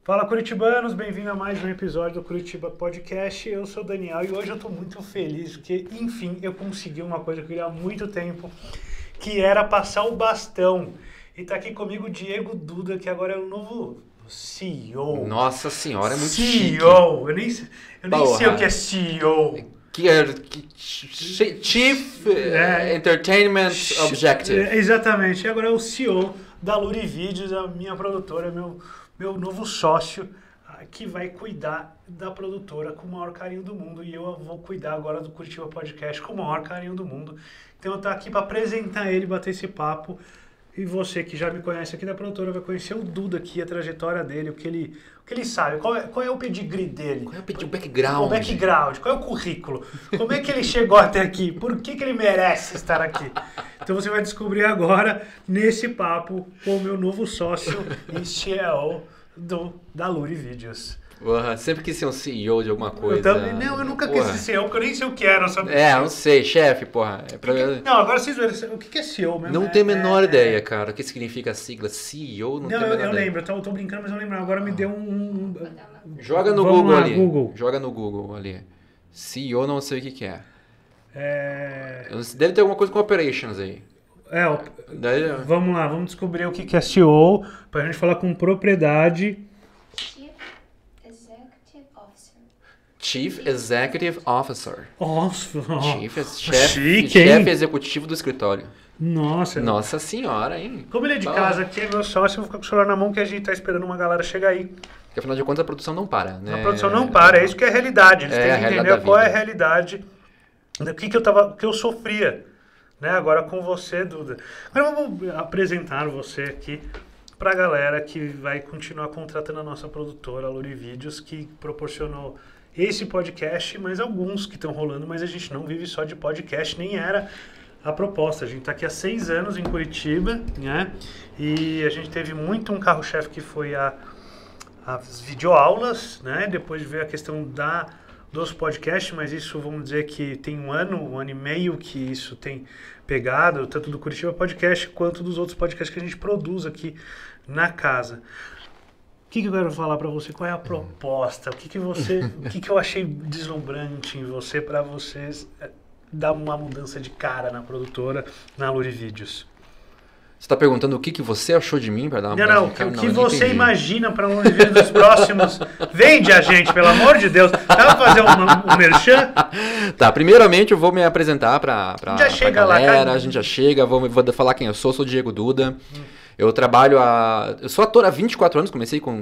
Fala, curitibanos, bem-vindo a mais um episódio do Curitiba Podcast. Eu sou o Daniel e hoje eu tô muito feliz porque, enfim, eu consegui uma coisa que eu queria há muito tempo, que era passar o bastão. E tá aqui comigo o Diego Duda, que agora é o novo CEO. Nossa senhora, é muito CEO! chique. Eu nem sei o que é CEO. Chief Entertainment Objective. Exatamente, e agora é o CEO da Luri Vídeos, a minha produtora, meu novo sócio, que vai cuidar da produtora com o maior carinho do mundo. E eu vou cuidar agora do Curitiba Podcast com o maior carinho do mundo. Então eu tô aqui para apresentar ele, bater esse papo. E você que já me conhece aqui da produtora vai conhecer o Duda aqui, a trajetória dele, o que ele sabe, qual é o pedigree dele. Qual é o background? O background, qual é o currículo, como é que ele chegou até aqui, por que ele merece estar aqui. Então você vai descobrir agora nesse papo com o meu novo sócio e CEO da Luri Vídeos. Sempre quis ser um CEO de alguma coisa. Eu nunca quis ser CEO, porque eu nem sei o que era. Não sei, chefe, porra. Não, agora vocês verem, o que é CEO mesmo? Não tenho a menor ideia, cara. O que significa a sigla CEO, não tenho a menor ideia. Eu lembro, eu tô brincando, mas eu lembro. Agora me deu Joga no Vamos Google lá, ali. Google. Joga no Google ali. CEO, não sei o que é. Deve ter alguma coisa com operations aí. Vamos lá, vamos descobrir o que é CEO, pra gente falar com propriedade. Chief Executive Officer. Nossa, chefe executivo do escritório. Nossa senhora, hein? Como ele é de casa aqui, é meu sócio, eu vou ficar com o celular na mão que a gente tá esperando uma galera chegar aí. Porque afinal de contas a produção não para, né? A produção não para, é isso que é a realidade. Eles têm que entender qual é a realidade do que eu sofria, né? Agora com você, Duda. Agora vamos apresentar você aqui pra galera que vai continuar contratando a nossa produtora, a Luri Vídeos, que proporcionou esse podcast, mas alguns que estão rolando, mas a gente não vive só de podcast, nem era a proposta. A gente está aqui há 6 anos em Curitiba, né? E a gente teve muito um carro-chefe que foi as videoaulas, né? Depois veio a questão dos podcasts, mas isso vamos dizer que tem um ano e meio que isso tem pegado, tanto do Curitiba Podcast quanto dos outros podcasts que a gente produz aqui na casa. O que eu quero falar para você? Qual é a proposta? O que eu achei deslumbrante em você para vocês dar uma mudança de cara na produtora, na Luri Vídeos? Você está perguntando o que você achou de mim para dar uma mudança de cara? O que você imagina para um Luri Vídeos dos próximos? Vende a gente, pelo amor de Deus. Dá para fazer um merchan? Tá, primeiramente eu vou me apresentar para a galera. Lá, a gente já chega, vou falar quem eu sou o Diego Duda. Eu sou ator há 24 anos, comecei com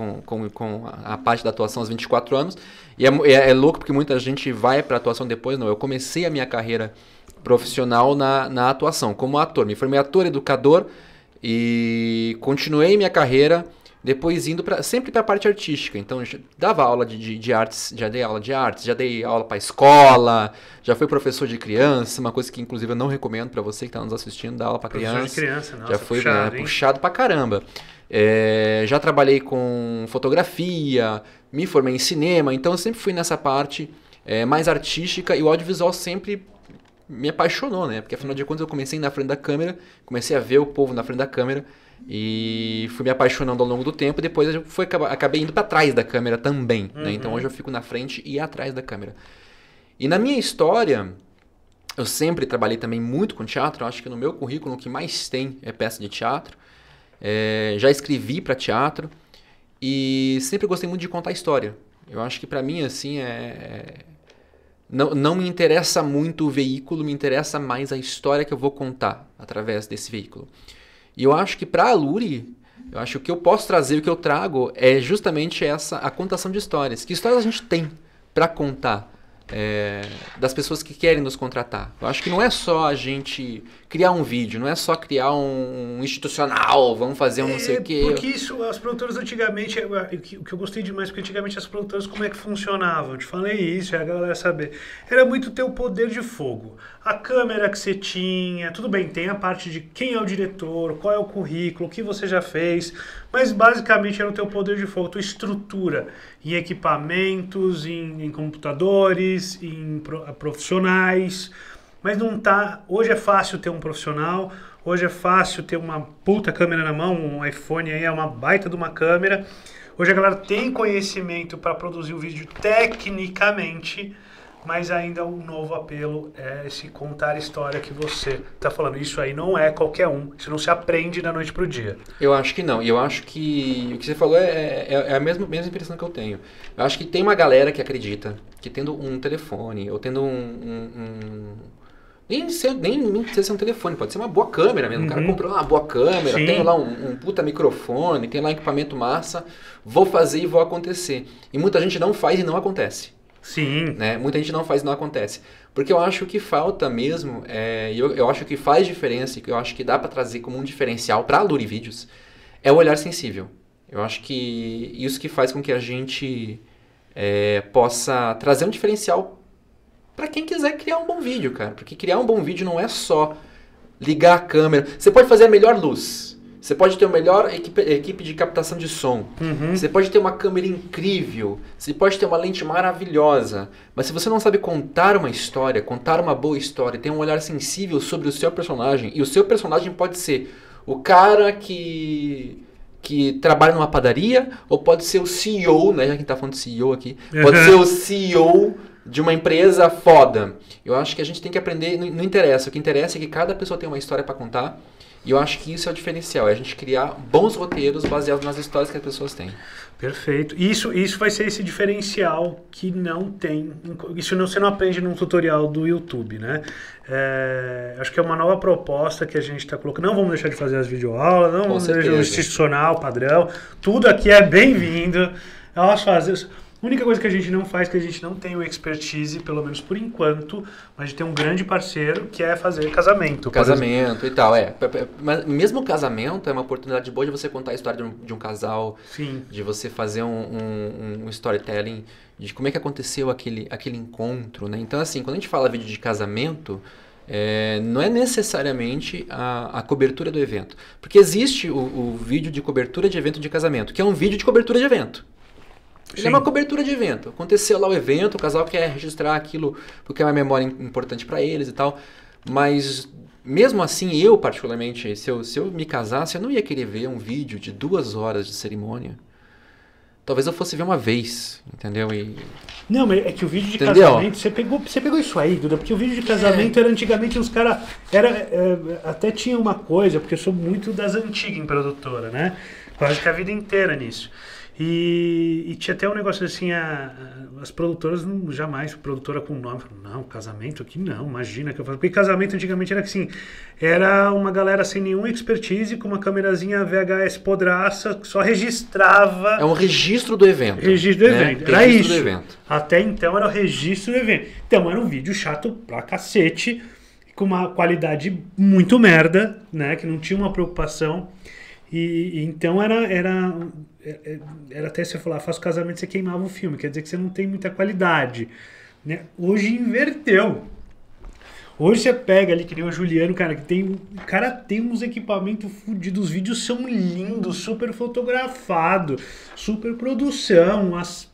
a parte da atuação aos 24 anos, e é louco porque muita gente vai para atuação depois, não, eu comecei a minha carreira profissional na atuação, como ator, me formei ator, educador, e continuei minha carreira depois indo sempre para a parte artística. Então, dava aula de artes, já dei aula de artes, já dei aula para escola, já fui professor de criança, uma coisa que inclusive eu não recomendo para você que está nos assistindo, dar aula para criança. Professor de criança, nossa, já foi puxado pra caramba. Já trabalhei com fotografia, me formei em cinema, então eu sempre fui nessa parte mais artística, e o audiovisual sempre me apaixonou, né? Porque afinal de contas eu comecei na frente da câmera, comecei a ver o povo na frente da câmera, e fui me apaixonando ao longo do tempo. Depois eu acabei indo para trás da câmera também, né? Então hoje eu fico na frente e atrás da câmera. E na minha história, eu sempre trabalhei também muito com teatro. Eu acho que no meu currículo o que mais tem é peça de teatro. Já escrevi para teatro e sempre gostei muito de contar história. Eu acho que para mim assim não me interessa muito o veículo, me interessa mais a história que eu vou contar através desse veículo. E eu acho que para a Luri, eu acho que o que eu posso trazer, o que eu trago é justamente a contação de histórias. Que histórias a gente tem para contar das pessoas que querem nos contratar? Eu acho que não é só a gente criar um vídeo, não é só criar um institucional, vamos fazer um não sei o quê. Porque isso, as produtoras antigamente, o que eu gostei demais, porque antigamente as produtoras como é que funcionavam? Eu te falei isso, é a galera saber. Era muito ter o poder de fogo. A câmera que você tinha, tudo bem, tem a parte de quem é o diretor, qual é o currículo, o que você já fez, mas basicamente era o teu poder de fogo, tua estrutura em equipamentos, em computadores, em profissionais. Mas não tá. Hoje é fácil ter um profissional, hoje é fácil ter uma puta câmera na mão, um iPhone aí é uma baita de uma câmera. Hoje a galera tem conhecimento para produzir o vídeo tecnicamente, mas ainda o novo apelo é esse contar a história que você está falando. Isso aí não é qualquer um, isso não se aprende da noite pro dia. Eu acho que não, e eu acho que o que você falou é a mesma impressão que eu tenho. Eu acho que tem uma galera que acredita que tendo um telefone, ou tendo nem precisa ser um telefone, pode ser uma boa câmera mesmo. O cara comprou uma boa câmera, tem lá um puta microfone, tem lá equipamento massa, vou fazer e vou acontecer. E muita gente não faz e não acontece. Sim. Né? Muita gente não faz e não acontece. Porque eu acho que falta mesmo, eu acho que faz diferença, que eu acho que dá para trazer como um diferencial para a Luri Vídeos, é o olhar sensível. Eu acho que isso que faz com que a gente possa trazer um diferencial para quem quiser criar um bom vídeo, cara. Porque criar um bom vídeo não é só ligar a câmera. Você pode fazer a melhor luz. Você pode ter a melhor equipe de captação de som. Você pode ter uma câmera incrível. Você pode ter uma lente maravilhosa. Mas se você não sabe contar uma história, contar uma boa história, ter um olhar sensível sobre o seu personagem, e o seu personagem pode ser o cara que trabalha numa padaria, ou pode ser o CEO, né? Já que a gente tá falando de CEO aqui. Pode ser o CEO de uma empresa foda. Eu acho que a gente tem que aprender, não interessa. O que interessa é que cada pessoa tem uma história para contar. E eu acho que isso é o diferencial, é a gente criar bons roteiros baseados nas histórias que as pessoas têm. Perfeito. Isso vai ser esse diferencial que não tem. Isso você não aprende num tutorial do YouTube, né? Acho que é uma nova proposta que a gente está colocando. Não vamos deixar de fazer as videoaulas, não vamos deixar o institucional, padrão. Tudo aqui é bem-vindo. Nós fazemos. A única coisa que a gente não faz, que a gente não tem o expertise, pelo menos por enquanto, mas a gente tem um grande parceiro que é fazer casamento. Casamento e tal, Mas mesmo o casamento é uma oportunidade boa de você contar a história de um casal. Sim. De você fazer um storytelling de como é que aconteceu aquele encontro, né? Então, assim, quando a gente fala vídeo de casamento, não é necessariamente a cobertura do evento. Porque existe o vídeo de cobertura de evento de casamento, que é um vídeo de cobertura de evento. Ele é uma cobertura de evento. Aconteceu lá o evento, o casal quer registrar aquilo porque é uma memória importante para eles e tal. Mas mesmo assim, eu particularmente, se eu me casasse, eu não ia querer ver um vídeo de 2 horas de cerimônia. Talvez eu fosse ver uma vez, entendeu? Não, mas é que o vídeo de casamento, você pegou isso aí, Duda, porque o vídeo de casamento era antigamente os caras, até tinha uma coisa, porque eu sou muito das antigas em produtora, né? Quase que a vida inteira nisso. E tinha até um negócio assim, as produtoras jamais, produtora com nome, não, casamento aqui não, imagina que eu falo. Porque casamento antigamente era assim, era uma galera sem nenhuma expertise, com uma câmerazinha VHS podraça, que só registrava. É um registro do evento. Registro do evento, era registro isso. Do evento. Até então era o registro do evento. Então era um vídeo chato pra cacete, com uma qualidade muito merda, né, que não tinha uma preocupação. E então era até você falar, faço casamento, você queimava o filme, quer dizer que você não tem muita qualidade, né? Hoje inverteu. Hoje você pega ali, que nem o Juliano, cara, o cara tem uns equipamentos fodidos, os vídeos são lindos, super fotografado, super produção,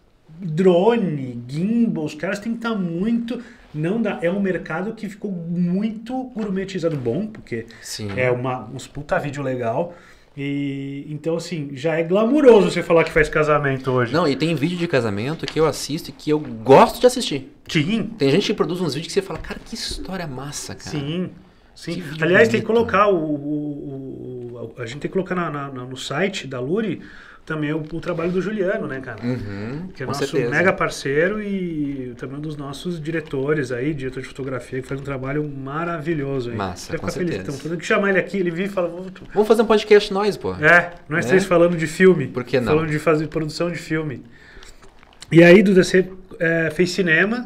drone, gimbal, os caras têm que estar muito... Não dá, é um mercado que ficou muito gourmetizado, bom, porque Sim. Uns puta vídeo legal. E então, assim, já é glamuroso você falar que faz casamento hoje. Não, e tem vídeo de casamento que eu assisto e que eu gosto de assistir. Sim. Tem gente que produz uns vídeos que você fala, cara, que história massa, cara. Sim. Aliás, tem que colocar a gente tem que colocar no site da Luri também o trabalho do Juliano, né, cara? Que é nosso mega parceiro e também um dos nossos diretores aí, diretor de fotografia, que faz um trabalho maravilhoso aí. Massa, com certeza. Então, tem que chamar ele aqui, ele vive e fala... Vamos fazer um podcast nós, pô. Nós três falando de filme. Por que não? Falando de fazer produção de filme. E aí, Duda, você fez cinema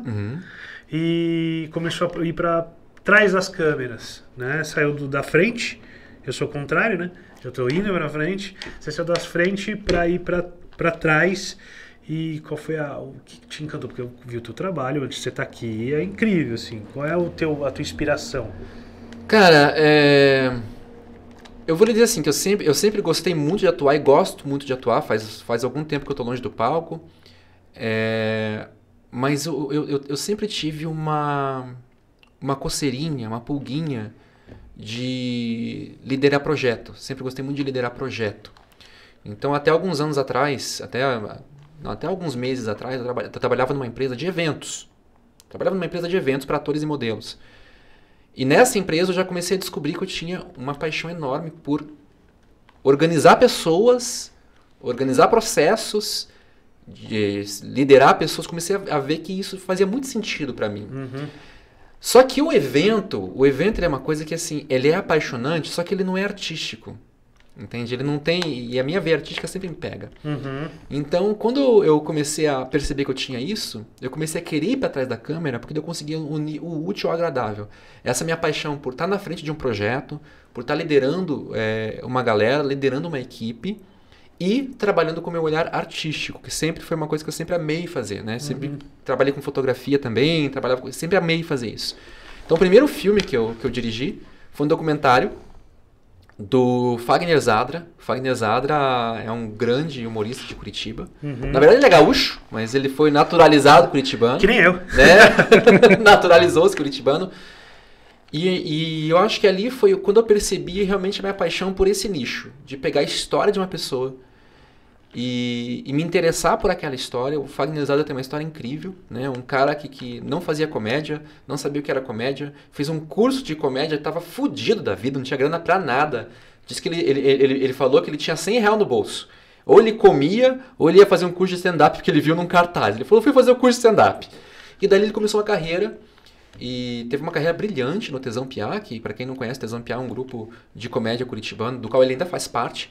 e começou a ir para trás das câmeras, né? Saiu da frente, eu sou o contrário, né? Eu tô indo pra frente, você saiu das frente pra ir pra trás. E qual foi o que te encantou? Porque eu vi o teu trabalho, antes de você estar aqui, é incrível, assim. Qual é a tua inspiração? Cara, eu vou lhe dizer assim, que eu sempre gostei muito de atuar e gosto muito de atuar, faz algum tempo que eu tô longe do palco. Mas eu sempre tive uma coceirinha, uma pulguinha de liderar projeto. Sempre gostei muito de liderar projeto. Então, até alguns anos atrás, até alguns meses atrás, eu trabalhava numa empresa de eventos. Trabalhava numa empresa de eventos para atores e modelos. E nessa empresa eu já comecei a descobrir que eu tinha uma paixão enorme por organizar pessoas, organizar processos, liderar pessoas. Comecei a ver que isso fazia muito sentido para mim. Só que o evento ele é uma coisa que assim, ele é apaixonante, só que ele não é artístico. Entende? Ele não tem... E a minha veia artística sempre me pega. Então, quando eu comecei a perceber que eu tinha isso, eu comecei a querer ir para trás da câmera, porque eu conseguia unir o útil ao agradável. Essa minha paixão por estar na frente de um projeto, por estar liderando uma galera, liderando uma equipe e trabalhando com o meu olhar artístico, que sempre foi uma coisa que eu sempre amei fazer, né? Sempre trabalhei com fotografia também, sempre amei fazer isso. Então, o primeiro filme que eu dirigi foi um documentário do Fagner Zadra. Fagner Zadra é um grande humorista de Curitiba. Na verdade ele é gaúcho, mas ele foi naturalizado curitibano. Que nem eu. Né? Naturalizou-se curitibano. E eu acho que ali foi quando eu percebi realmente a minha paixão por esse nicho. De pegar a história de uma pessoa e me interessar por aquela história. O Fagner Zadra tem uma história incrível, né? Um cara que não fazia comédia, não sabia o que era comédia, fez um curso de comédia, estava fudido da vida, não tinha grana pra nada. Diz que ele falou que ele tinha R$100 no bolso. Ou ele comia, ou ele ia fazer um curso de stand-up que ele viu num cartaz. Ele falou, fui fazer o curso de stand-up. E daí ele começou uma carreira, e teve uma carreira brilhante no Tesão Piá, que para quem não conhece, Tesão Piá é um grupo de comédia curitibano, do qual ele ainda faz parte.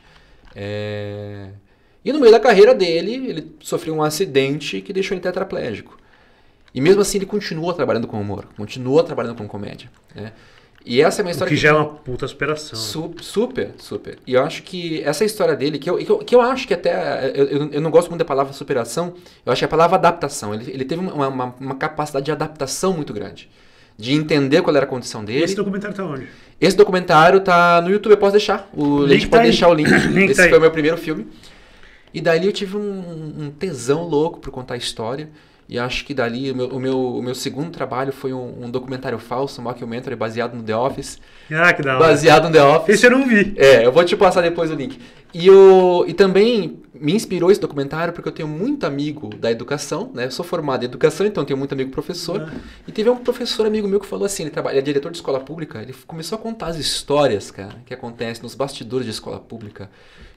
E no meio da carreira dele, ele sofreu um acidente que deixou ele tetraplégico. E mesmo assim ele continua trabalhando com humor, continua trabalhando com comédia, né? E essa é uma história que já é uma puta superação. Super. E eu acho que essa história dele, que eu acho que até... Eu não gosto muito da palavra superação, eu acho que é a palavra adaptação. Ele teve uma capacidade de adaptação muito grande. De entender qual era a condição dele. Esse documentário tá onde? Esse documentário tá no YouTube, eu posso deixar. A gente pode deixar o link. Esse foi o meu primeiro filme. E dali eu tive um tesão louco por contar a história. E acho que dali o meu segundo trabalho foi um documentário falso, um mockumentary baseado no The Office. Ah, que da hora. Baseado no The Office. Esse eu não vi. Eu vou te passar depois o link. E também me inspirou esse documentário porque eu tenho muito amigo da educação, né? Eu sou formado em educação, então tenho muito amigo professor. E teve um professor amigo meu que falou assim, ele é diretor de escola pública, ele começou a contar as histórias, cara, que acontecem nos bastidores de escola pública,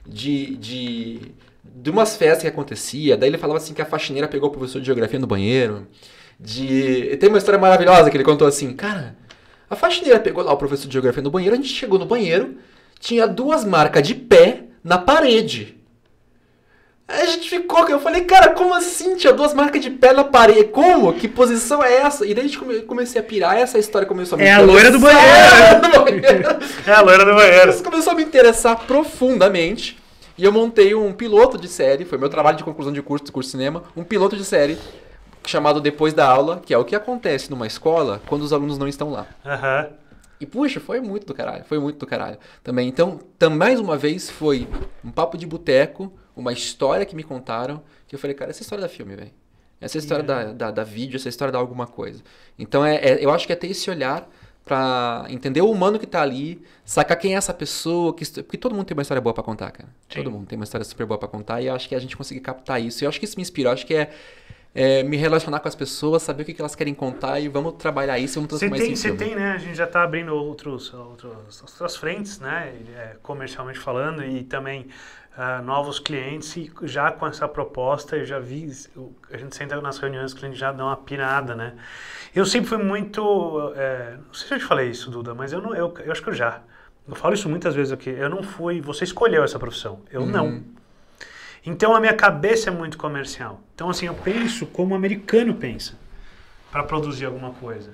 de umas festas que acontecia. Daí ele falava assim que a faxineira pegou o professor de geografia no banheiro. Tem uma história maravilhosa que ele contou assim, cara, a faxineira pegou lá o professor de geografia no banheiro, a gente chegou no banheiro, tinha 2 marcas de pé na parede. Aí a gente ficou, eu falei, cara, como assim? Tinha 2 marcas de pé na parede, como? Que posição é essa? E daí a gente comecei a pirar, essa história começou a me interessar. É a loira do banheiro! É a loira do banheiro! Isso começou a me interessar profundamente. E eu montei um piloto de série, foi meu trabalho de conclusão de curso de cinema, um piloto de série chamado Depois da Aula, que é o que acontece numa escola quando os alunos não estão lá. E puxa, foi muito do caralho também. Então, mais uma vez foi um papo de boteco, uma história que me contaram, que eu falei, cara, essa história da filme, velho. Essa história da vídeo, essa história da alguma coisa. Então, eu acho que é ter esse olhar pra entender o humano que tá ali, sacar quem é essa pessoa, porque todo mundo tem uma história boa pra contar, cara. Sim. Todo mundo tem uma história super boa pra contar, e eu acho que a gente conseguir captar isso. E eu acho que isso me inspira, eu acho que me relacionar com as pessoas, saber o que elas querem contar, e vamos trabalhar isso, vamos transformar isso em filme. Você tem, né? A gente já tá abrindo outras frentes, né? Comercialmente falando, e também novos clientes, e já com essa proposta, eu já vi, a gente senta nas reuniões, os clientes já dão uma pirada, né? Eu sempre fui muito... não sei se eu te falei isso, Duda, mas eu acho que eu já. Eu falo isso muitas vezes aqui. Eu não fui... Você escolheu essa profissão. Eu não. Então, a minha cabeça é muito comercial. Então, assim, eu penso como o americano pensa para produzir alguma coisa.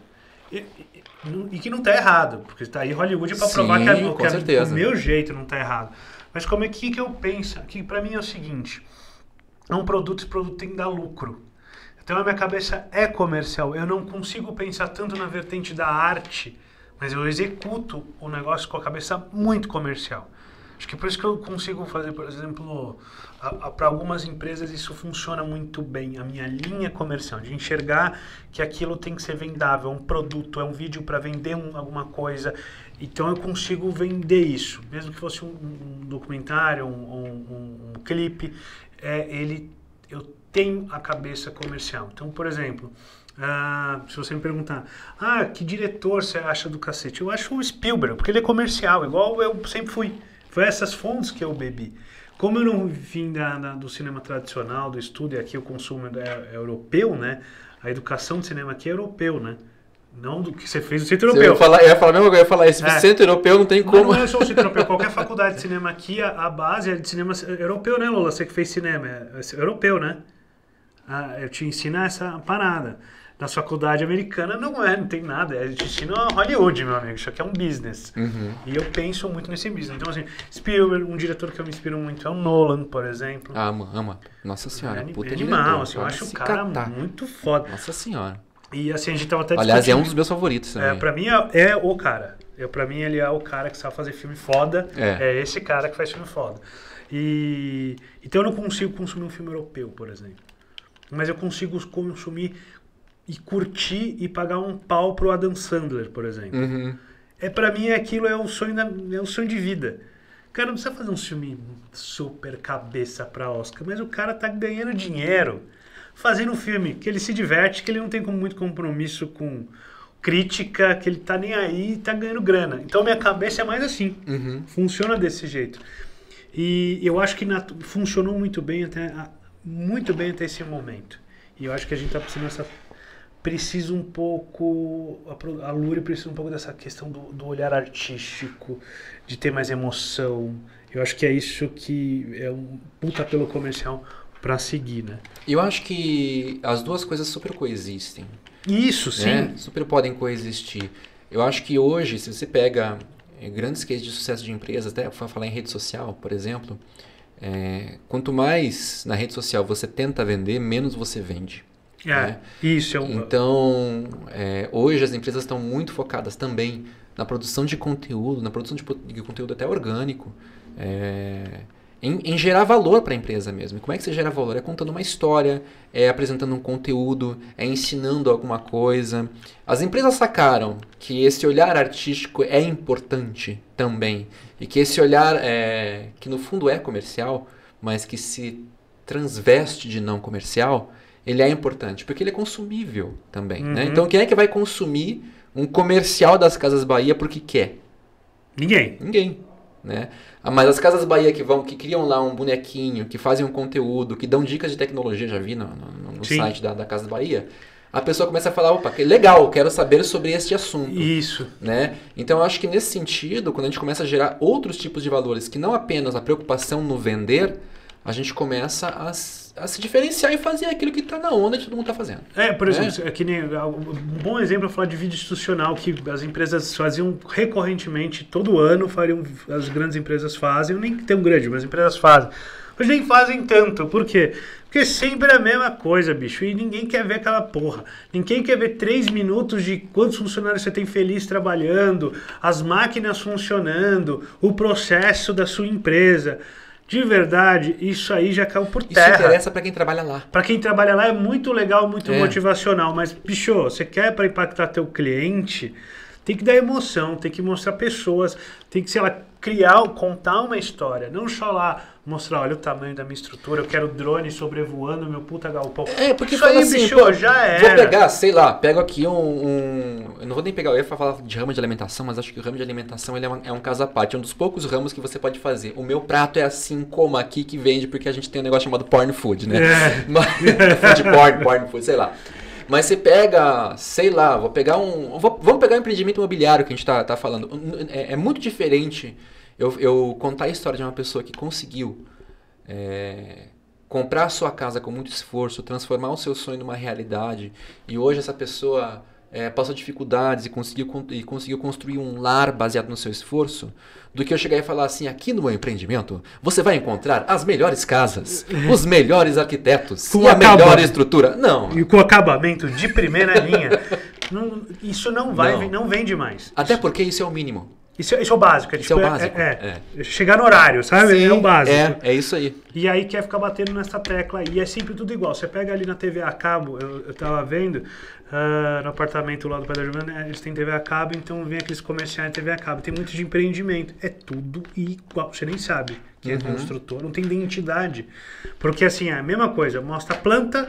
E que não está errado, porque está aí Hollywood para provar que o meu jeito não está errado. Mas como é que eu penso? Que para mim é o seguinte. Esse produto tem que dar lucro. Então a minha cabeça é comercial, eu não consigo pensar tanto na vertente da arte, mas eu executo o negócio com a cabeça muito comercial. Acho que por isso que eu consigo fazer, por exemplo, para algumas empresas isso funciona muito bem. A minha linha comercial, de enxergar que aquilo tem que ser vendável, é um produto, é um vídeo para vender alguma coisa. Então eu consigo vender isso. Mesmo que fosse um documentário, um clipe, eu tenho a cabeça comercial. Então, por exemplo... se você me perguntar, que diretor você acha do cacete? Eu acho o Spielberg, porque ele é comercial, igual eu sempre fui. Foi essas fontes que eu bebi. Como eu não vim do cinema tradicional, do estúdio, aqui o consumo é europeu, né? A educação de cinema aqui é europeu, né? Não do que você fez no centro europeu. Eu ia falar mesmo, eu ia falar, esse centro europeu não tem como. Mas não é só o centro europeu, qualquer faculdade de cinema aqui, a base é de cinema europeu, né, Lola? Você que fez cinema, é europeu, né? Eu te ensino essa parada. Na faculdade americana não tem nada. A gente ensina Hollywood, meu amigo. Isso aqui é um business. Uhum. E eu penso muito nesse business. Então, assim, Spielberg, um diretor que eu me inspiro muito é o Nolan, por exemplo. Ama. Nossa senhora, puta animal, diretor. assim, eu acho o cara muito foda. Nossa senhora. E assim, a gente tava até Aliás, é um dos meus favoritos também. Pra mim é o cara. Pra mim ele é o cara que sabe fazer filme foda. É esse cara que faz filme foda. Então eu não consigo consumir um filme europeu, por exemplo. Mas eu consigo consumir e curtir e pagar um pau pro Adam Sandler, por exemplo. Uhum. Pra mim aquilo é o sonho de vida. Cara, não precisa fazer um filme super cabeça pra Oscar, mas o cara tá ganhando dinheiro fazendo um filme que ele se diverte, que ele não tem muito compromisso com crítica, que ele tá nem aí e tá ganhando grana. Então minha cabeça é mais assim. Uhum. Funciona desse jeito. E eu acho que funcionou muito bem até esse momento. E eu acho que a gente tá precisa um pouco, a Luri precisa um pouco dessa questão do olhar artístico, de ter mais emoção. Eu acho que é isso que é um puta apelo comercial para seguir, né? Eu acho que as duas coisas super coexistem. Isso, né? sim. Super podem coexistir. Eu acho que hoje, se você pega grandes cases de sucesso de empresas, até para falar em rede social, por exemplo, quanto mais na rede social você tenta vender, menos você vende. Né? Isso. Então, hoje as empresas estão muito focadas também na produção de conteúdo, na produção de conteúdo até orgânico, em gerar valor para a empresa mesmo. E como é que você gera valor? É contando uma história, apresentando um conteúdo, ensinando alguma coisa. As empresas sacaram que esse olhar artístico é importante também, e que esse olhar, que no fundo é comercial, mas que se transveste de não comercial, ele é importante, porque ele é consumível também. Uhum. Né? Então, quem é que vai consumir um comercial das Casas Bahia porque quer? Ninguém. Né? Mas as Casas Bahia que criam lá um bonequinho, que fazem um conteúdo, que dão dicas de tecnologia, já vi no site da Casas Bahia, a pessoa começa a falar, opa, que legal, quero saber sobre este assunto. Isso. Né? Então, eu acho que nesse sentido, quando a gente começa a gerar outros tipos de valores, que não apenas a preocupação no vender, a gente começa a se diferenciar e fazer aquilo que está na onda de todo mundo está fazendo. Por exemplo, que nem, um bom exemplo é falar de vídeo institucional, que as empresas faziam recorrentemente, todo ano as grandes empresas fazem, nem tão grande, mas as empresas fazem. Hoje nem fazem tanto, por quê? Porque sempre é a mesma coisa, bicho, e ninguém quer ver aquela porra. Ninguém quer ver 3 minutos de quantos funcionários você tem feliz trabalhando, as máquinas funcionando, o processo da sua empresa. De verdade, isso aí já caiu por terra. Isso interessa para quem trabalha lá. Para quem trabalha lá é muito legal, muito motivacional. Mas, bicho, você quer para impactar teu cliente, tem que dar emoção, tem que mostrar pessoas, tem que, sei lá, contar uma história. Não só lá mostrar, olha o tamanho da minha estrutura, eu quero drone sobrevoando meu puta galpão. Porque isso aí, assim, bicho, já era. Vou pegar, sei lá, pego aqui eu não vou nem pegar, eu ia falar de ramo de alimentação, mas acho que o ramo de alimentação ele é um caso à parte, é um dos poucos ramos que você pode fazer. O meu prato é assim como aqui que vende, porque a gente tem um negócio chamado porn food, né? Food porn food, sei lá. Mas você pega, sei lá, vamos pegar um empreendimento imobiliário que a gente tá falando. É muito diferente eu contar a história de uma pessoa que conseguiu comprar a sua casa com muito esforço, transformar o seu sonho numa realidade, e hoje essa pessoa passou dificuldades e conseguiu construir um lar baseado no seu esforço, do que eu chegar e falar assim, aqui no meu empreendimento, você vai encontrar as melhores casas, os melhores arquitetos e a melhor estrutura. Não. E com acabamento de primeira linha. Isso não vende mais. Até porque isso é o mínimo. Isso é o básico. Isso é o básico. Chegar no horário, sabe? Sim, é o básico. É isso aí. E aí quer ficar batendo nessa tecla aí. E é sempre tudo igual. Você pega ali na TV a cabo, eu tava vendo, no apartamento lá do Pai da Giovana, eles têm TV a cabo, então vem aqueles comerciais de TV a cabo. Tem muito de empreendimento. É tudo igual. Você nem sabe que é construtor, não tem identidade. Porque assim, é a mesma coisa. Mostra a planta,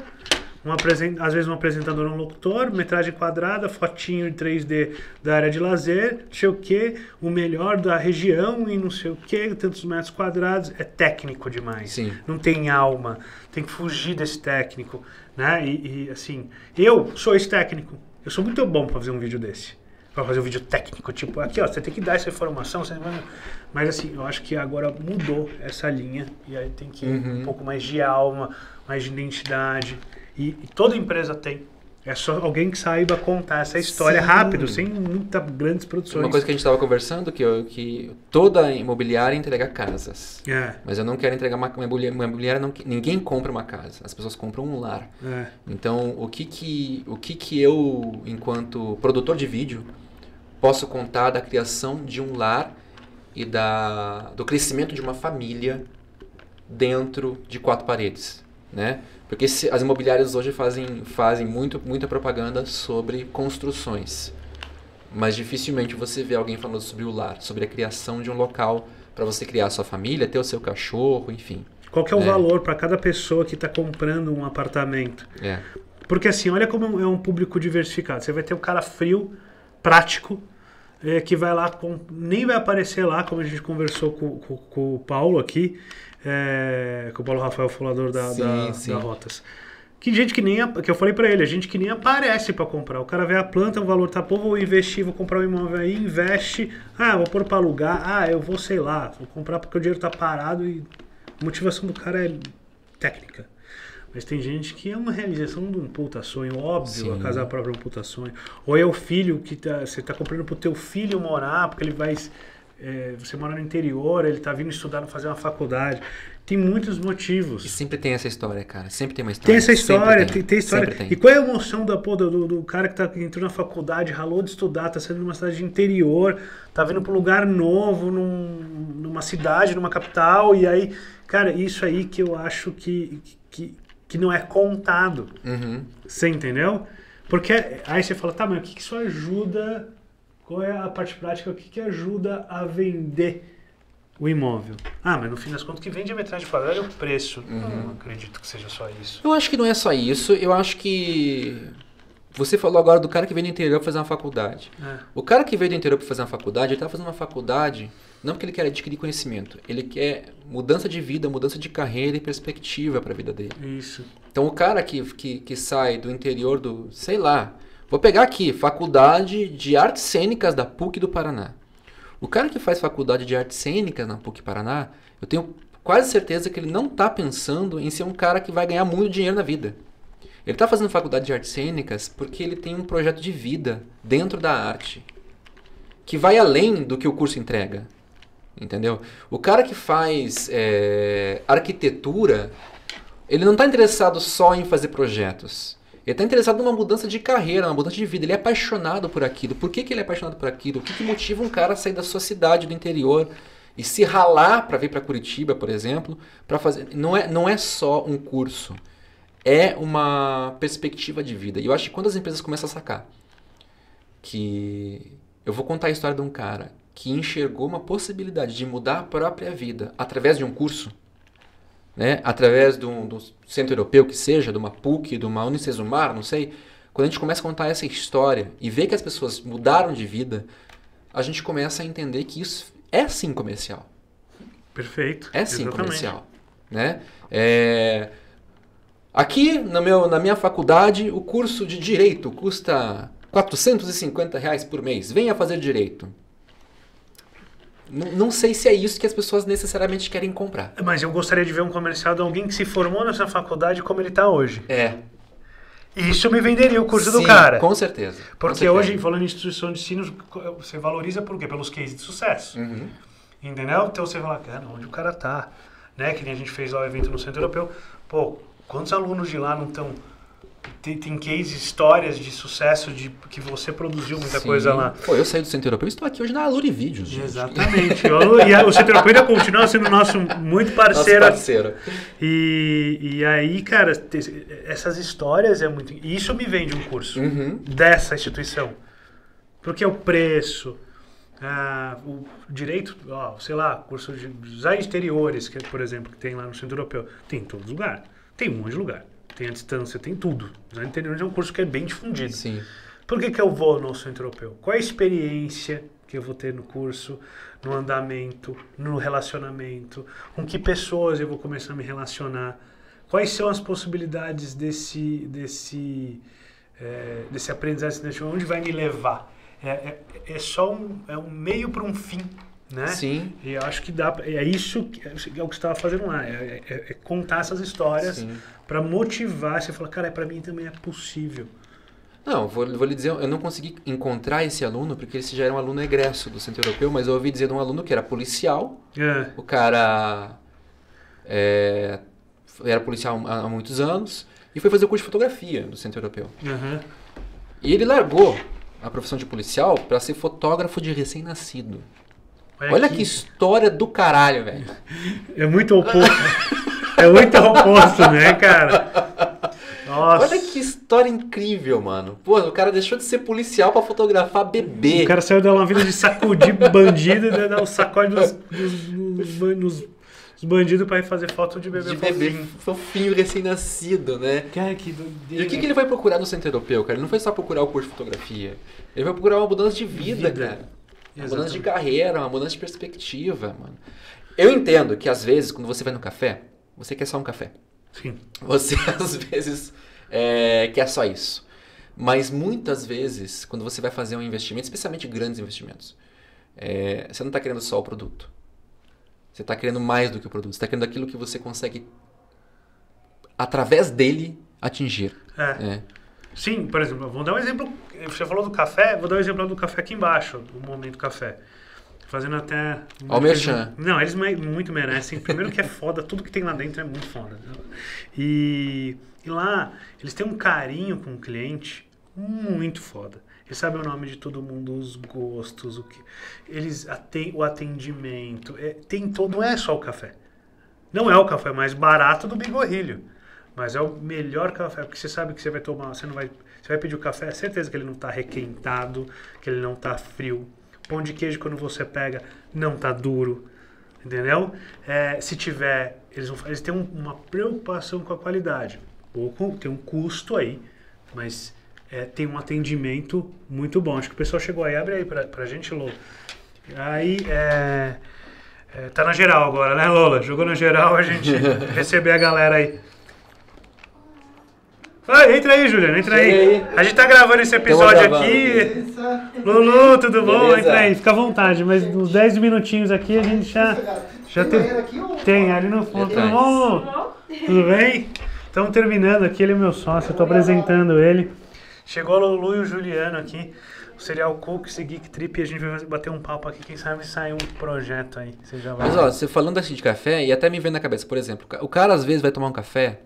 às vezes um apresentador, um locutor, metragem quadrada, fotinho de 3D da área de lazer, não sei o que, o melhor da região e não sei o que, tantos metros quadrados, é técnico demais. Sim. Não tem alma, tem que fugir desse técnico, né? E assim, eu sou esse técnico, eu sou muito bom para fazer um vídeo desse, para fazer um vídeo técnico, tipo, aqui ó, você tem que dar essa informação, mas assim, eu acho que agora mudou essa linha e aí tem que ir um pouco mais de alma, mais de identidade. E toda empresa tem. É só alguém que saiba contar essa história rápido, sem muitas grandes produções. Uma coisa que a gente estava conversando, que toda imobiliária entrega casas. Mas eu não quero entregar uma imobiliária, ninguém compra uma casa. As pessoas compram um lar. Então, o que eu, enquanto produtor de vídeo, posso contar da criação de um lar e do crescimento de uma família dentro de 4 paredes, né? Porque as imobiliárias hoje fazem muita propaganda sobre construções, mas dificilmente você vê alguém falando sobre o lar, sobre a criação de um local para você criar a sua família, ter o seu cachorro, enfim. Qual que é o valor para cada pessoa que está comprando um apartamento? Porque assim, olha como é um público diversificado. Você vai ter um cara frio, prático, que vai lá, nem vai aparecer lá, como a gente conversou com o Paulo aqui, com o Paulo Rafael, falador da Rotas. Que gente que eu falei pra ele, a gente que nem aparece pra comprar. O cara vê a planta, o valor tá, pô, vou investir, vou comprar um imóvel aí, investe, vou pôr pra alugar, eu vou, sei lá, vou comprar porque o dinheiro tá parado e a motivação do cara é técnica. Mas tem gente que é uma realização de um puta sonho, óbvio, a casa própria é um puta sonho. Ou é o filho que você tá comprando pro teu filho morar, porque ele vai... você mora no interior, ele tá vindo estudar, fazer uma faculdade. Tem muitos motivos. E sempre tem essa história, cara. Sempre tem uma história. Tem essa história, tem história. Tem. E qual é a emoção do cara que entrou na faculdade, ralou de estudar, tá saindo de uma cidade de interior, tá vindo pra um lugar novo, numa cidade, numa capital, e aí, cara, isso aí que eu acho que não é contado. Você entendeu? Porque aí você fala, tá, mas o que isso ajuda... Qual é a parte prática? O que ajuda a vender o imóvel? Mas no fim das contas, o que vende a metragem quadrada é o preço. Não acredito que seja só isso. Eu acho que não é só isso. Eu acho que... Você falou agora do cara que veio do interior para fazer uma faculdade. O cara que veio do interior para fazer uma faculdade, ele está fazendo uma faculdade não porque ele quer adquirir conhecimento. Ele quer mudança de vida, mudança de carreira e perspectiva para a vida dele. Isso. Então, o cara que sai do interior do... Sei lá... Vou pegar aqui, Faculdade de Artes Cênicas da PUC do Paraná. O cara que faz Faculdade de Artes Cênicas na PUC Paraná, eu tenho quase certeza que ele não está pensando em ser um cara que vai ganhar muito dinheiro na vida. Ele está fazendo Faculdade de Artes Cênicas porque ele tem um projeto de vida dentro da arte, que vai além do que o curso entrega. Entendeu? O cara que faz arquitetura, ele não está interessado só em fazer projetos. Ele está interessado numa mudança de carreira, uma mudança de vida. Ele é apaixonado por aquilo. Por que ele é apaixonado por aquilo? O que motiva um cara a sair da sua cidade, do interior, e se ralar para vir para Curitiba, por exemplo, para fazer... Não é só um curso. É uma perspectiva de vida. E eu acho que quando as empresas começam a sacar que... Eu vou contar a história de um cara que enxergou uma possibilidade de mudar a própria vida através de um curso, né? Através do Centro Europeu, que seja, de uma PUC, de uma Unicesumar, não sei. Quando a gente começa a contar essa história e ver que as pessoas mudaram de vida, a gente começa a entender que isso é sim comercial. Perfeito. É sim Exatamente. Comercial. Né? Aqui, na minha faculdade, o curso de Direito custa R$450 por mês. Venha fazer Direito. Não sei se é isso que as pessoas necessariamente querem comprar. Mas eu gostaria de ver um comercial de alguém que se formou nessa faculdade como ele está hoje. E isso me venderia o curso do cara. Com certeza. Porque hoje, falando em instituição de ensino, você valoriza por quê? Pelos cases de sucesso. Entendeu? Então você fala, cara, onde o cara tá? Né? Que nem a gente fez lá o evento no Centro Europeu. Pô, quantos alunos de lá não estão Tem case, histórias de sucesso que você produziu muita coisa lá. Pô, eu saí do Centro Europeu e estou aqui hoje na Alure Vídeos. Exatamente. E o Centro Europeu ainda continua sendo nosso muito parceiro. Nosso parceiro. E aí, cara, essas histórias é muito... Isso me vem de um curso dessa instituição. Porque o preço, o direito, sei lá, curso de design de exteriores, que, por exemplo, que tem lá no Centro Europeu, tem em todo lugar. Tem um monte de lugar. Tem a distância, tem tudo. Design de interiores é um curso que é bem difundido. Sim. Por que eu vou no Centro Europeu? Qual é a experiência que eu vou ter no curso, no andamento, no relacionamento? Com que pessoas eu vou começar a me relacionar? Quais são as possibilidades desse aprendizado? Onde vai me levar? É só um meio para um fim. Né? Sim. E eu acho que é isso que é o que você estava fazendo lá, contar essas histórias para motivar, você fala, cara, para mim também é possível. Não, vou lhe dizer, eu não consegui encontrar esse aluno, porque esse já era um aluno egresso do Centro Europeu, mas eu ouvi dizer de um aluno que era policial, o cara era policial há muitos anos, e foi fazer o curso de fotografia do Centro Europeu. E ele largou a profissão de policial para ser fotógrafo de recém-nascido. Olha que história do caralho, velho. É muito oposto. É muito oposto, né, cara? Nossa. Olha que história incrível, mano. Pô, o cara deixou de ser policial pra fotografar bebê. O cara saiu de uma vida de sacudir bandido e dar o sacode nos bandidos pra ir fazer foto de bebê fofinho. Fofinho recém-nascido, né? Cara, que doideira. E o que ele vai procurar no Centro Europeu, cara? Ele não foi só procurar o curso de fotografia. Ele vai procurar uma mudança de vida, cara. Uma mudança de carreira, uma mudança de perspectiva, mano. Eu entendo que, às vezes, quando você vai no café, você quer só um café. Sim. Você, às vezes, quer só isso. Mas, muitas vezes, quando você vai fazer um investimento, especialmente grandes investimentos, você não está querendo só o produto. Você está querendo mais do que o produto. Você está querendo aquilo que você consegue, através dele, atingir. Sim, por exemplo, vou dar um exemplo. Você falou do café, vou dar um exemplo do café aqui embaixo, do Momento Café. Fazendo até... Ao merchan. Não, eles muito merecem. Primeiro que é foda, tudo que tem lá dentro é muito foda. E lá, eles têm um carinho com o cliente muito foda. Eles sabem o nome de todo mundo, os gostos, o atendimento. Tem todo, não é só o café. Não é o café mais barato do Bigorrilho. Mas é o melhor café, porque você sabe que você vai tomar, você vai pedir o café, é certeza que ele não está requentado, que ele não está frio. Pão de queijo, quando você pega, não está duro, entendeu? Se tiver, eles têm uma preocupação com a qualidade. Tem um custo aí, mas tem um atendimento muito bom. Acho que o pessoal chegou aí, abre aí pra gente, Lola. Aí, tá na geral agora, né, Lola? Jogou na geral, a gente receber a galera aí. Entra aí, Juliano, entra aí. A gente tá gravando esse episódio aqui. Lulu, tudo bom? Beleza. Entra aí, fica à vontade. Mas uns 10 minutinhos aqui a gente já tem ali no fundo. Tudo bom, Lulu? Tudo bem? Estamos terminando aqui, ele é meu sócio, eu tô apresentando ele. Chegou o Lulu e o Juliano aqui, o Serial Cook, esse Geek Trip, e a gente vai bater um papo aqui, quem sabe sai um projeto aí. Você já vai... Mas ó, você falando assim de café, e até me vem na cabeça, por exemplo, o cara às vezes vai tomar um café,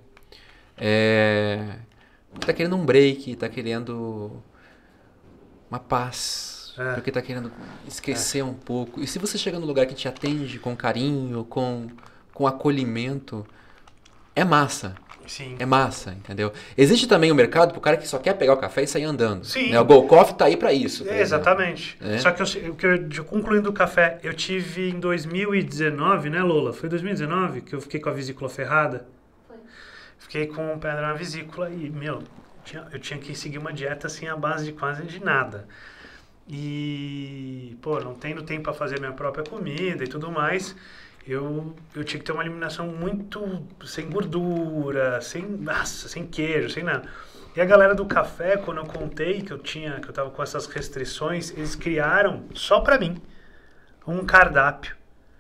tá querendo um break, tá querendo uma paz, porque tá querendo esquecer um pouco. E se você chega num lugar que te atende com carinho, com acolhimento, é massa. Sim. É massa, entendeu? Existe também o mercado pro cara que só quer pegar o café e sair andando. Sim. Né? O Go Coffee tá aí pra isso. Exatamente. Só que concluindo o café, eu tive em 2019, né, Lola? Foi 2019 que eu fiquei com a vesícula ferrada? Fiquei com pedra na vesícula e, eu tinha que seguir uma dieta assim à base de quase de nada. E, não tendo tempo para fazer minha própria comida e tudo mais, eu tinha que ter uma alimentação muito sem gordura, sem queijo, sem nada. E a galera do café, quando eu contei que eu tava com essas restrições, eles criaram, só para mim, um cardápio.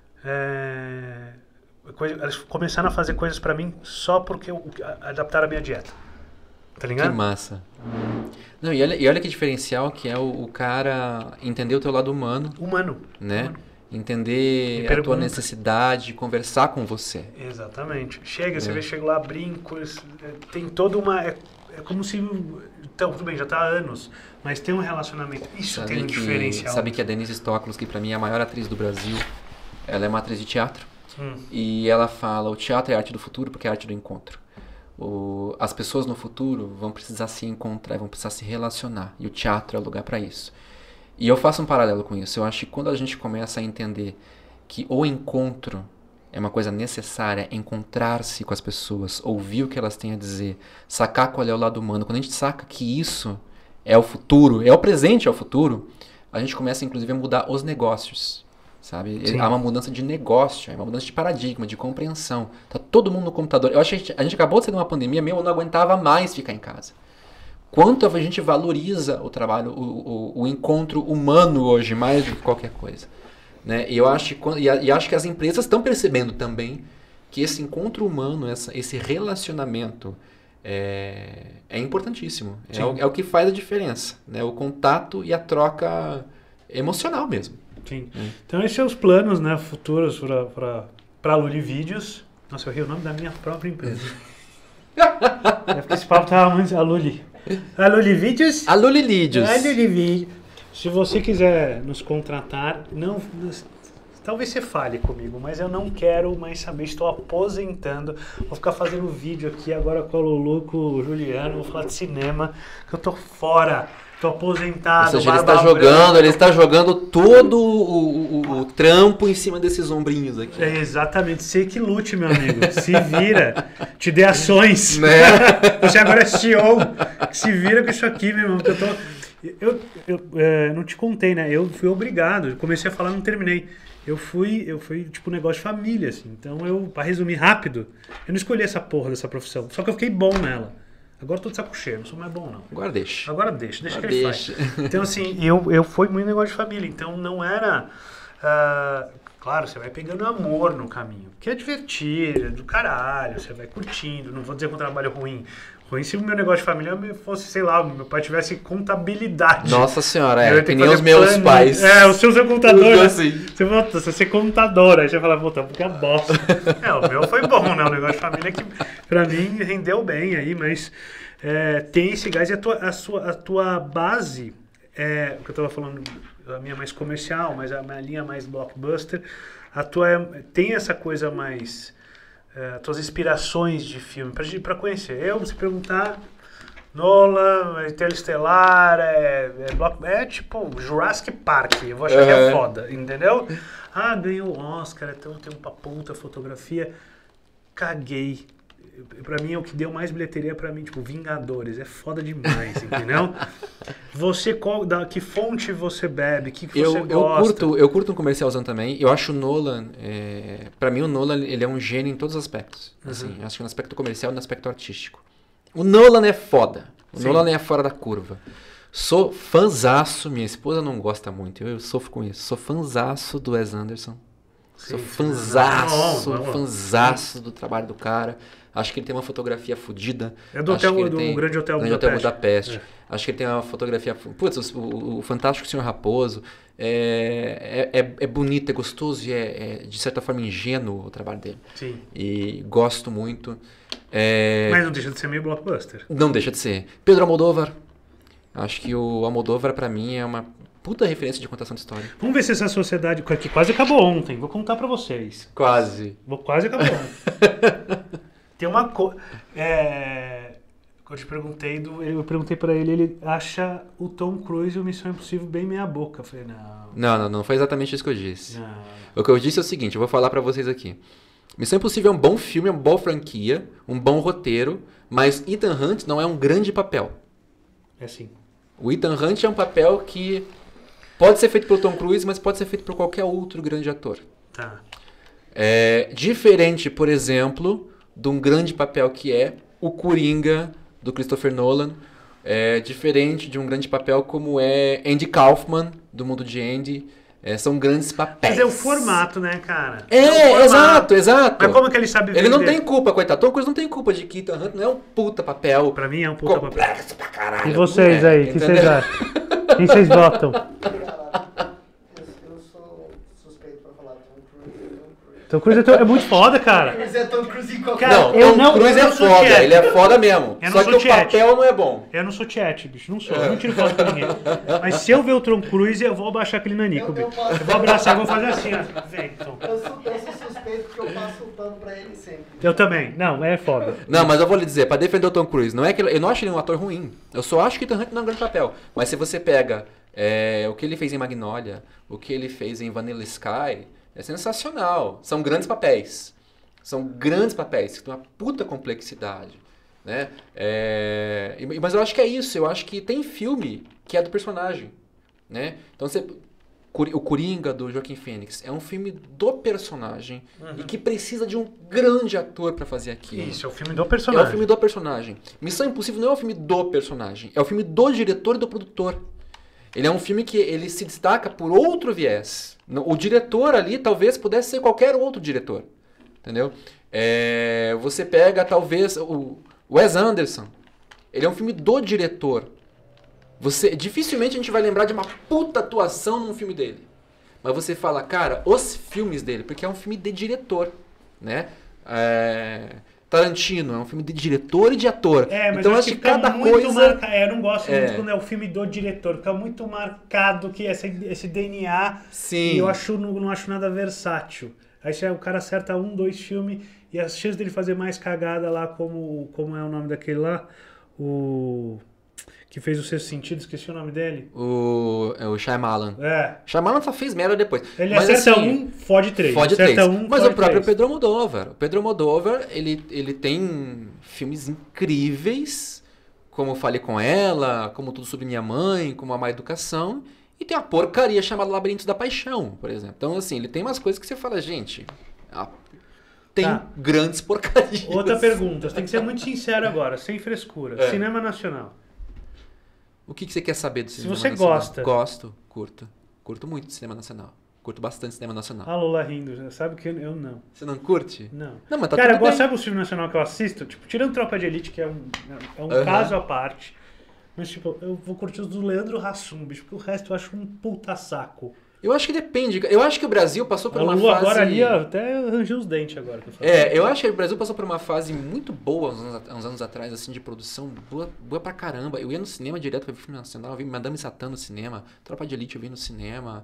Eles começaram a fazer coisas pra mim só porque adaptaram a minha dieta. Tá ligado? Que massa. Não, e olha que diferencial que é o cara entender o teu lado humano. Né? Humano. Entender a tua necessidade, conversar com você. Exatamente. Você vê, chego lá, brinco, tem toda uma... é como se... Então, tudo bem, já tá há anos, mas tem um relacionamento. Isso tem um diferencial. Sabe que a Denise Stoklos, que pra mim é a maior atriz do Brasil, ela é uma atriz de teatro. E ela fala, o teatro é a arte do futuro porque é a arte do encontro. As pessoas no futuro vão precisar se encontrar, vão precisar se relacionar. E o teatro é o lugar para isso. E eu faço um paralelo com isso. Eu acho que quando a gente começa a entender que o encontro é uma coisa necessária, encontrar-se com as pessoas, ouvir o que elas têm a dizer, sacar qual é o lado humano. Quando a gente saca que isso é o futuro, é o presente, é o futuro, a gente começa inclusive a mudar os negócios. Sabe? Há uma mudança de negócio, uma mudança de paradigma, de compreensão. Tá todo mundo no computador. Eu acho que a gente acabou de sair de uma pandemia, eu não aguentava mais ficar em casa. Quanto a gente valoriza o trabalho, o encontro humano hoje, mais do que qualquer coisa. Né? E eu acho que as empresas estão percebendo também que esse encontro humano, esse relacionamento é importantíssimo. É o que faz a diferença. Né? O contato e a troca emocional mesmo. Sim. Então esses são os planos, né, futuros para a Lully Vídeos. Nossa, eu ri o nome da minha própria empresa. Porque esse papo tava muito... A Lully Vídeos. A Lully Vídeos. A Lully Vídeos. Se você quiser nos contratar, talvez você fale comigo, mas eu não quero mais saber, estou aposentando. Vou ficar fazendo vídeo aqui agora com a Lulu, com o Juliano, vou falar de cinema, que eu tô fora. Tô aposentado. Ou seja, ele está jogando todo o trampo em cima desses ombrinhos aqui. É, exatamente. Você que lute, meu amigo. Se vira. Te dê ações. Né? Você agora é CEO. Se vira com isso aqui, meu irmão. Eu não te contei, né? Eu fui obrigado. Comecei a falar, não terminei. Eu fui tipo negócio de família, assim. Então, pra resumir rápido, eu não escolhi essa porra dessa profissão. Só que eu fiquei bom nela. Agora eu tô de saco cheio, não sou mais bom, não. Agora deixa. Agora deixa que ele faz. Então, assim, eu fui muito negócio de família, então não era... claro, você vai pegando amor no caminho, que é divertido, é do caralho, você vai curtindo, não vou dizer que é um trabalho ruim. Ruim se o meu negócio de família fosse, sei lá, meu pai tivesse contabilidade. Nossa senhora, que nem os meus pais. O seu contador, né? Assim. Você volta, você ser contador, aí você fala, volta, porque é bosta. O meu foi bom, né? O negócio de família que pra mim rendeu bem aí, mas tem esse gás e a tua base, o que eu tava falando, a minha mais comercial, mas a minha linha mais blockbuster, tem essa coisa mais... tuas inspirações de filme, pra conhecer. Se perguntar, Nolan, Interestelar, é tipo Jurassic Park, eu vou achar que é foda, entendeu? Ganhou o Oscar, então tem uma puta fotografia, caguei. Pra mim, é o que deu mais bilheteria pra mim, tipo, Vingadores, é foda demais, entendeu? Que fonte você bebe, que você gosta? Eu curto um comercialzão também, eu acho o Nolan, pra mim o Nolan, ele é um gênio em todos os aspectos, assim, acho que no aspecto comercial e no aspecto artístico. O Nolan é foda, Nolan é fora da curva. Sou fãzaço, minha esposa não gosta muito, eu sofro com isso, sou fãzaço do Wes Anderson. Sou fãzaço do trabalho do cara. Acho que ele tem uma fotografia fodida. É do Grande Hotel Budapeste. Acho que ele tem uma fotografia... Putz, o Fantástico Senhor Raposo. É bonito, é gostoso e é de certa forma ingênuo o trabalho dele. Sim. E gosto muito. Mas não deixa de ser meio blockbuster. Não deixa de ser. Pedro Almodóvar. Acho que o Almodóvar pra mim é uma puta referência de contação de história. Vamos ver se essa sociedade... Que quase acabou ontem. Vou contar pra vocês. Quase. Quase acabou ontem. Tem uma coisa... eu perguntei pra ele acha o Tom Cruise e o Missão Impossível bem meia boca. Eu falei, Não foi exatamente isso que eu disse. Não. O que eu disse é o seguinte, eu vou falar pra vocês aqui. Missão Impossível é um bom filme, é uma boa franquia, um bom roteiro, mas Ethan Hunt não é um grande papel. É sim. O Ethan Hunt é um papel que pode ser feito pelo Tom Cruise, mas pode ser feito por qualquer outro grande ator. Tá. Diferente, por exemplo, de um grande papel que é o Coringa, do Christopher Nolan. Diferente de um grande papel como é Andy Kaufman, do Mundo de Andy. São grandes papéis. Mas é o formato, né, cara? Exato. Mas como que ele sabe vender? Ele não tem culpa, coitado. Tom Cruise não tem culpa de que Ethan Hunt não é um puta papel. Pra mim é um puta papel. Complexo pra caralho. E vocês aí, o que vocês acham? Quem vocês votam? Eu sou suspeito pra falar Tom Cruise. Tom Cruise é muito foda, cara. Mas é Tom Cruise em qualquer... Não, Tom Cruise é foda, ele é foda mesmo. Só que o papel não é bom. Eu não sou tiete, bicho, não sou. Eu não tiro foto com ninguém. Mas se eu ver o Tom Cruise, eu vou abaixar aquele nanico, bicho. Eu vou abraçar, eu vou fazer assim, ó. Vem, Tom. Eu sou suspeito porque eu passo o pano pra ele sempre. Eu também. Não, é foda. Não, mas eu vou lhe dizer, pra defender o Tom Cruise, não é que eu não acho ele um ator ruim. Eu só acho que Ethan Hunt não é um grande papel. Mas se você pega o que ele fez em Magnolia, o que ele fez em Vanilla Sky, é sensacional. São grandes papéis. São grandes papéis que têm uma puta complexidade, né? Mas eu acho que é isso. Eu acho que tem filme que é do personagem, né? Então o Coringa do Joaquin Phoenix é um filme do personagem e que precisa de um grande ator para fazer aquilo. Isso, é o filme do personagem. É o filme do personagem. Missão Impossível não é o filme do personagem, é o filme do diretor e do produtor. Ele é um filme que ele se destaca por outro viés. O diretor ali talvez pudesse ser qualquer outro diretor. Entendeu? Você pega talvez o Wes Anderson. Ele é um filme do diretor. Dificilmente a gente vai lembrar de uma puta atuação num filme dele. Mas você fala, cara, os filmes dele, porque é um filme de diretor, né? Tarantino é um filme de diretor e de ator. Mas então acho que cada coisa... eu não gosto muito quando é o filme do diretor. Fica muito marcado que esse DNA. Sim. E eu não acho nada versátil. Aí o cara acerta 1, 2 filmes e as chances dele fazer mais cagada lá, como é o nome daquele lá? O que fez o Sexto Sentido, esqueci o nome dele. O Shyamalan. Shyamalan só fez merda depois. Ele acerta assim, 1, fode 3. Fode 3. Mas o próprio 3. Pedro Almodóvar. O Pedro Almodóvar, ele tem filmes incríveis, como Fale Com Ela, como Tudo Sobre Minha Mãe, como A Má Educação, e tem uma porcaria chamada Labirintos da Paixão, por exemplo. Então, assim, ele tem umas coisas que você fala, gente, tem grandes porcarias. Outra pergunta, você tem que ser muito sincero agora, sem frescura. Cinema nacional. O que você quer saber do cinema nacional? Se você gosta. Gosto, curto. Curto muito de cinema nacional. Curto bastante cinema nacional. A Lola rindo, sabe que eu não. Você não curte? Não. Não, mas tá cara, tudo bem. Sabe o filme nacional que eu assisto? Tipo, tirando Tropa de Elite, que é um caso à parte. Mas, tipo, eu vou curtir os do Leandro Hassum, bicho, porque o resto eu acho um puta saco. Eu acho que depende. Eu acho que o Brasil passou por uma fase... agora ali, até arranjei os dentes agora. Eu acho que o Brasil passou por uma fase muito boa uns anos atrás, assim, de produção boa pra caramba. Eu ia no cinema direto pra ver filme nacional, eu vi Madame Satã no cinema, Tropa de Elite eu vi no cinema.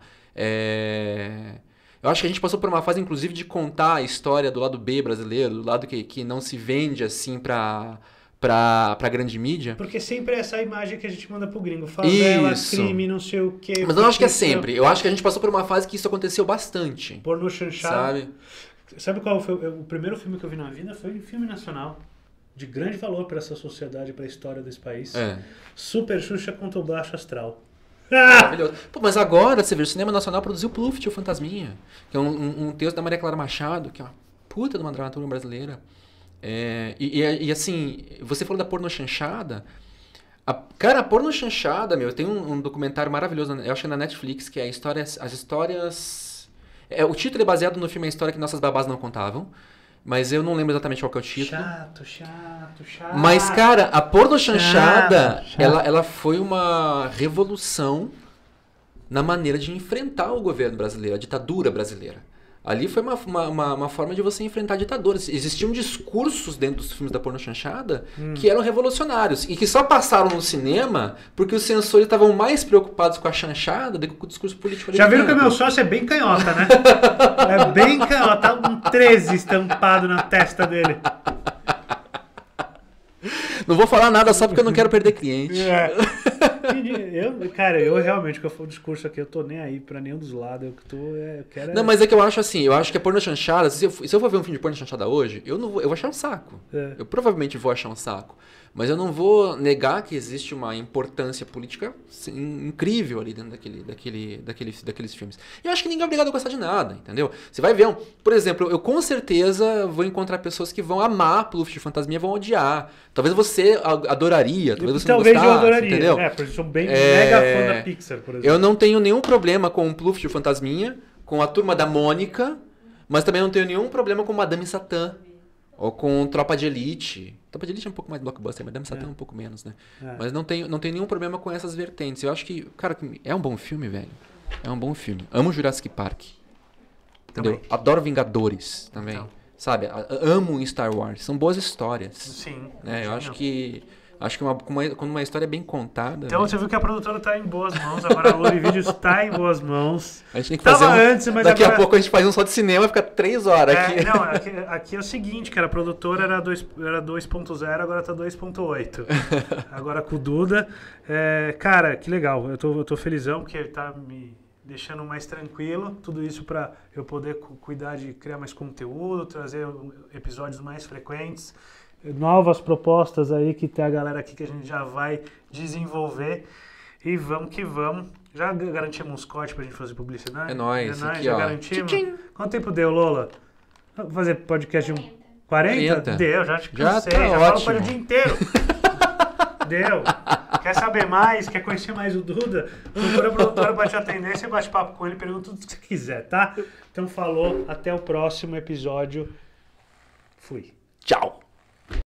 Eu acho que a gente passou por uma fase, inclusive, de contar a história do lado B brasileiro, do lado que não se vende, assim, pra grande mídia. Porque sempre é essa imagem que a gente manda pro gringo. Favela, crime, não sei o quê. Mas eu não acho que é sempre. Eu acho que a gente passou por uma fase que isso aconteceu bastante. Pornô chanchado. Sabe qual foi o primeiro filme que eu vi na vida? Foi um filme nacional. De grande valor para essa sociedade, para a história desse país. Super Xuxa contra o Baixo Astral. Maravilhoso. Pô, mas agora, você vê, o cinema nacional produziu Pluft, o Fantasminha. Que é um texto da Maria Clara Machado, que é uma puta de uma dramaturga brasileira. E assim, você falou da porno chanchada. Cara, a porno chanchada, tem um documentário maravilhoso, eu acho que é na Netflix, que é as histórias... o título é baseado no filme A História que Nossas Babás Não Contavam, mas eu não lembro exatamente qual que é o título. Chato. Mas, cara, a porno chanchada, ela foi uma revolução na maneira de enfrentar o governo brasileiro, a ditadura brasileira. Ali foi uma forma de você enfrentar ditadores. Existiam discursos dentro dos filmes da porno chanchada que eram revolucionários e que só passaram no cinema porque os censores estavam mais preocupados com a chanchada do que com o discurso político. Já viram que o meu sócio é bem canhota, né? É bem canhota. Tá um 13 estampado na testa dele. Não vou falar nada só porque eu não quero perder cliente. Eu realmente, que eu for o discurso aqui, eu tô nem aí pra nenhum dos lados. Eu quero... Não, mas é que eu acho assim, eu acho que a porno chanchada, se eu for ver um filme de porno chanchada hoje, eu vou achar um saco. Eu provavelmente vou achar um saco. Mas eu não vou negar que existe uma importância política incrível ali dentro daqueles filmes. E eu acho que ninguém é obrigado a gostar de nada, entendeu? Você vai ver, por exemplo, eu com certeza vou encontrar pessoas que vão amar Pluft de Fantasminha, vão odiar. Talvez você adoraria, talvez você não gostasse, eu adoraria, entendeu? Porque eu sou bem mega fã da Pixar, por exemplo. Eu não tenho nenhum problema com o Pluft de Fantasminha, com a Turma da Mônica, mas também não tenho nenhum problema com Madame Satã. Ou com Tropa de Elite. Tropa de Elite é um pouco mais blockbuster, mas Madame Satã é um pouco menos, né? Mas não tenho nenhum problema com essas vertentes. Eu acho que, cara, é um bom filme, velho. É um bom filme. Amo Jurassic Park. entendeu? Adoro Vingadores também. Então. Sabe? Amo Star Wars. São boas histórias. Sim. Né? Eu acho que quando uma história é bem contada... Então você viu que a produtora está em boas mãos. Agora a Luri Vídeos está em boas mãos. A gente tem que fazer antes, mas daqui agora... a pouco a gente faz um só de cinema e fica 3 horas aqui. Não, aqui é o seguinte, cara. A produtora era 2.0, agora tá 2.8. Agora com o Duda. Cara, que legal. Eu tô felizão porque tá me deixando mais tranquilo. Tudo isso para eu poder cuidar de criar mais conteúdo, trazer episódios mais frequentes. Novas propostas aí que tem a galera aqui que a gente já vai desenvolver. E vamos que vamos. Já garantimos uns cortes pra gente fazer publicidade? É nóis. Aqui, já ó. garantimos. Quanto tempo deu, Lola? Vou fazer podcast de 40? Deu, já te cansei. Já falo com ele o dia inteiro. Deu. Quer saber mais? Quer conhecer mais o Duda? Procura a produtora pra te atender. Você bate papo com ele, pergunta tudo que você quiser, tá? Então falou. Até o próximo episódio. Fui. Tchau.